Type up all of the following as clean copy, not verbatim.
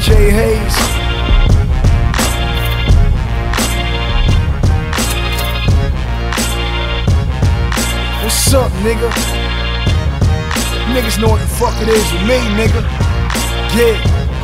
DJ Hayes. What's up, nigga? Niggas know what the fuck it is with me, nigga. Yeah.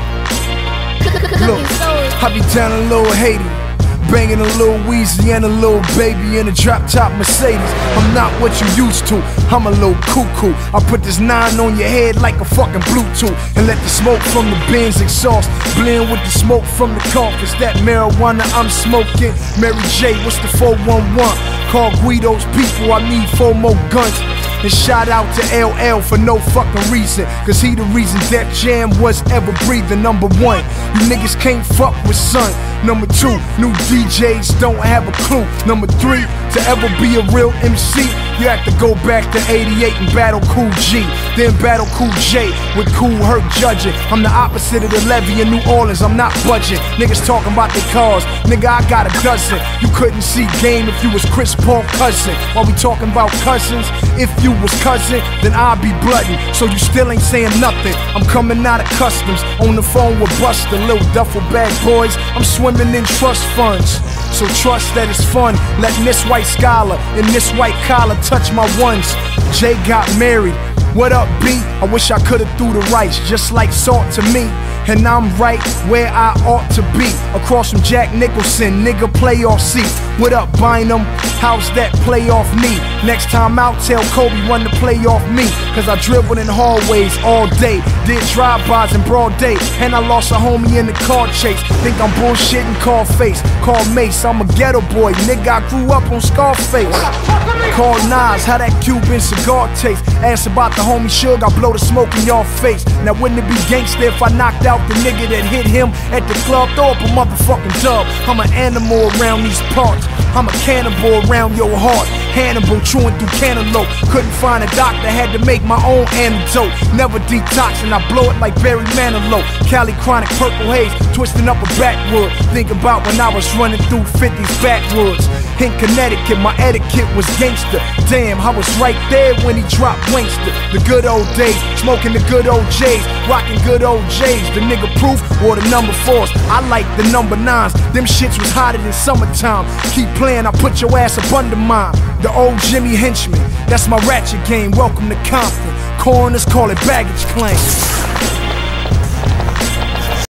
Look, I be down in Little Haiti, banging a little Weezy and a little baby in a drop-top Mercedes. I'm not what you used to, I'm a little cuckoo. I put this 9 on your head like a fucking Bluetooth, and let the smoke from the Benz exhaust blend with the smoke from the coffins. That marijuana I'm smoking. Mary J, what's the 411? Call Guido's people, I need 4 more guns. And shout out to LL for no fucking reason, cause he the reason Def Jam was ever breathing. Number 1, you niggas can't fuck with son. Number 2, new DJs don't have a clue. Number 3, to ever be a real MC, you have to go back to 88 and battle Cool G, then battle Cool J with Cool Herc judging. I'm the opposite of the levee in New Orleans, I'm not budging. Niggas talking about their cars, nigga I got a dozen. You couldn't see game if you was Chris Paul cousin. While we talking about cousins, if you was cousin, then I'll be bloodin'. So you still ain't saying nothing. I'm coming out of customs, on the phone with Buster, little duffel bag boys. I'm swimming in trust funds, so trust that it's fun. Letting this white scholar and this white collar touch my ones. Jay got married. What up, B? I wish I could've threw the rice, just like salt to me. And I'm right where I ought to be, across from Jack Nicholson, nigga playoff seat. What up, Bynum? How's that playoff knee? Next time out, tell Kobe run the playoff me, cause I dribbled in hallways all day, did drive-bys in broad day, and I lost a homie in the car chase. Think I'm bullshitting, call face, call Mace. I'm a ghetto boy, nigga, I grew up on Scarface. Call Nas, how that Cuban cigar taste. Ask about the homie Suge, I blow the smoke in y'all face. Now wouldn't it be gangsta if I knocked out the nigga that hit him at the club? Throw up a motherfucking dub. I'm an animal around these parts, I'm a cannibal around your heart. Hannibal chewing through cantaloupe, couldn't find a doctor, had to make my own antidote. Never detoxing, I blow it like Barry Manilow. Cali chronic, purple haze, twisting up a backwood. Think about when I was running through 50s backwoods. In Connecticut, my etiquette was gangster. Damn, I was right there when he dropped Wankster. The good old days, smoking the good old J's, rocking good old J's. The nigga proof or the number 4s, I like the number 9s. Them shits was hotter than summertime. Keep playing, I put your ass up under mine. The old Jimmy Henchman, that's my ratchet game. Welcome to Compton, coroners call it baggage claim.